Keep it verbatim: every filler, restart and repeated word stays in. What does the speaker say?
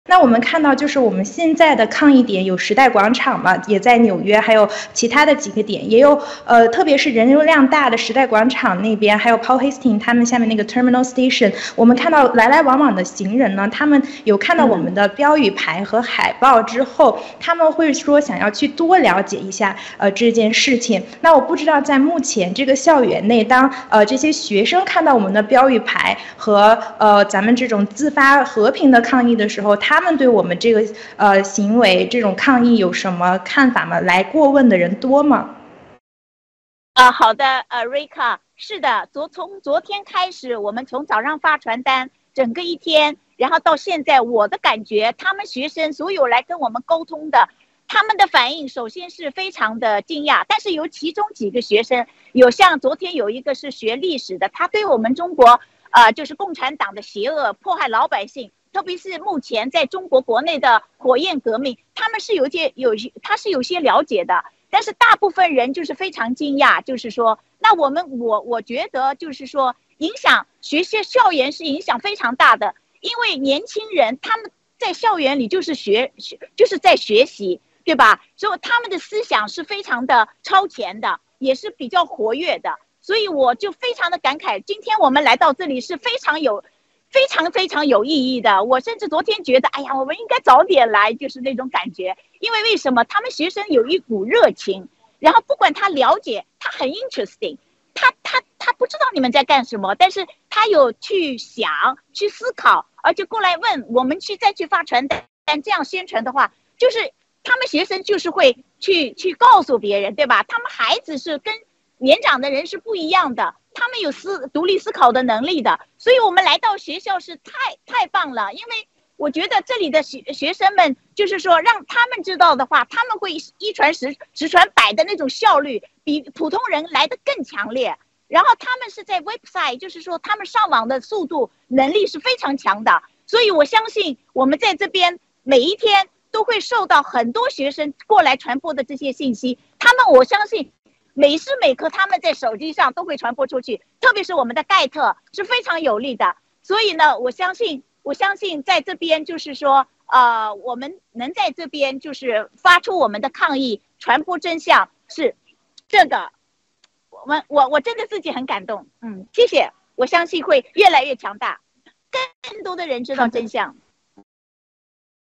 那我们看到，就是我们现在的抗议点有时代广场嘛，也在纽约，还有其他的几个点，也有呃，特别是人流量大的时代广场那边，还有 Paul Hastings 他们下面那个 Terminal Station， 我们看到来来往往的行人呢，他们有看到我们的标语牌和海报之后，嗯、他们会说想要去多了解一下呃这件事情。那我不知道在目前这个校园内，当呃这些学生看到我们的标语牌和呃咱们这种自发和平的抗议的时候，他们对我们这个呃行为这种抗议有什么看法吗？来过问的人多吗？ 啊、呃，好的，呃，瑞卡，是的，昨从昨天开始，我们从早上发传单，整个一天，然后到现在，我的感觉，他们学生所有来跟我们沟通的，他们的反应首先是非常的惊讶，但是有其中几个学生，有像昨天有一个是学历史的，他对我们中国啊、呃，就是共产党的邪恶迫害老百姓。特别是目前在中国国内的火焰革命，他们是有些有他是有些了解的，但是大部分人就是非常惊讶，就是说，那我们我我觉得就是说，影响学习校园是影响非常大的，因为年轻人他们在校园里就是学学就是在学习，对吧？所以他们的思想是非常的超前的，也是比较活跃的，所以我就非常的感慨，今天我们来到这里是非常有。非常非常有意义的，我甚至昨天觉得，哎呀，我们应该早点来，就是那种感觉。因为为什么？他们学生有一股热情，然后不管他了解，他很 interesting， 他他他不知道你们在干什么，但是他有去想、去思考，而且过来问我们去再去发传单，这样宣传的话，就是他们学生就是会去去告诉别人，对吧？他们孩子是跟年长的人是不一样的。他们有思独立思考的能力的，所以我们来到学校是太太棒了，因为我觉得这里的学学生们就是说让他们知道的话，他们会一传十十传百的那种效率比普通人来得更强烈，然后他们是在 website， 就是说他们上网的速度能力是非常强的，所以我相信我们在这边每一天都会受到很多学生过来传播的这些信息，他们我相信每时每刻他们在手机上都会传播出去，特别是我们的盖特是非常有利的，所以呢，我相信，我相信在这边就是说，呃，我们能在这边就是发出我们的抗议，传播真相，是这个，我们我我真的自己很感动，嗯，谢谢，我相信会越来越强大，更多的人知道真相。